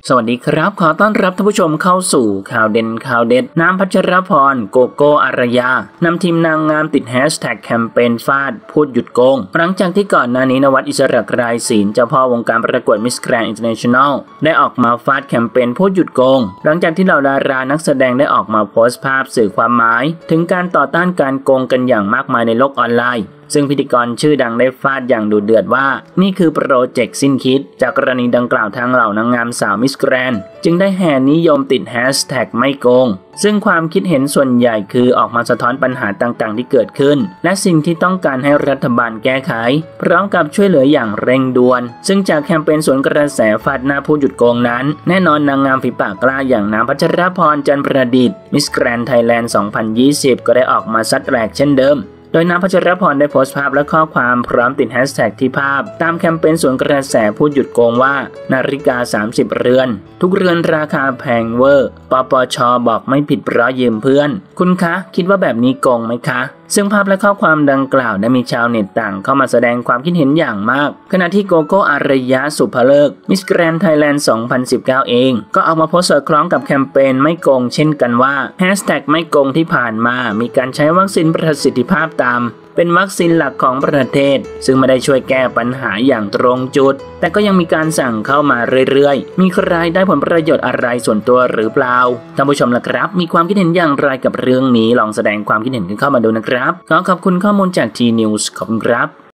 สวัสดีครับขอต้อนรับท่านผู้ชมเข้าสู่ข่าวเด่นข่าวเด็ดน้ำพัชรพรโกโก้อารยานำทีมนางงามติดแฮชแท็กแคมเปญฟาดพูดหยุดโกงหลังจากที่ก่อนหน้านี้นวัดอิสระไกรศิลป์เจ้าพ่อวงการประกวดมิสแกรนด์อินเตอร์เนชั่นแนลได้ออกมาฟาดแคมเปญพูดหยุดโกงหลังจากที่เหล่าดารานักแสดงได้ออกมาโพสต์ภาพสื่อความหมายถึงการต่อต้านการโกงกันอย่างมากมายในโลกออนไลน์ซึ่งพิธีกรชื่อดังได้ฟาดอย่างดุเดือดว่านี่คือโปรเจกต์สิ้นคิดจากกรณีดังกล่าวทางเหล่านางงามสาวมิสแกรนด์จึงได้แห่นิยมติดแฮชแท็กไม่โกงซึ่งความคิดเห็นส่วนใหญ่คือออกมาสะท้อนปัญหาต่างๆที่เกิดขึ้นและสิ่งที่ต้องการให้รัฐบาลแก้ไขพร้อมกับช่วยเหลืออย่างเร่งด่วนซึ่งจากแคมเปญสวนกระแสฟาดหน้าผู้หยุดโกงนั้นแน่นอนนางงามฝีปากกล้าอย่างน้ำพัชรพรจันทร์ประดิษฐ์มิสแกรนด์ไทยแลนด์ 2020 ก็ได้ออกมาซัดแรกเช่นเดิมโดยน้ำพัชรพรได้โพสต์ภาพและข้อความพร้อมติดแฮชแท็กที่ภาพตามแคมเปญสวนกระแสพูดหยุดโกงว่านาฬิกา30เรือนทุกเรือนราคาแพงเวอร์ปปช.บอกไม่ผิดเพราะยืมเพื่อนคุณคะคิดว่าแบบนี้โกงไหมคะซึ่งภาพและข้อความดังกล่าวได้มีชาวเน็ตต่างเข้ามาแสดงความคิดเห็นอย่างมากขณะที่โกโก้อารยะสุภเลิกมิสแกรนด์ไทยแลนด์ 2019 เองก็ออกมาโพสต์สอดคล้องกับแคมเปญไม่โกงเช่นกันว่าแฮชแท็กไม่โกงที่ผ่านมามีการใช้วัคซีนประสิทธิภาพตามเป็นวัคซีนหลักของประเทศซึ่งไม่ได้ช่วยแก้ปัญหาอย่างตรงจุดแต่ก็ยังมีการสั่งเข้ามาเรื่อยๆมีใครได้ผลประโยชน์อะไรส่วนตัวหรือเปล่าท่านผู้ชมล่ะครับมีความคิดเห็นอย่างไรกับเรื่องนี้ลองแสดงความคิดเห็นกันเข้ามาดูนะครับขอบคุณข้อมูลจาก T News ขอบคุณครับ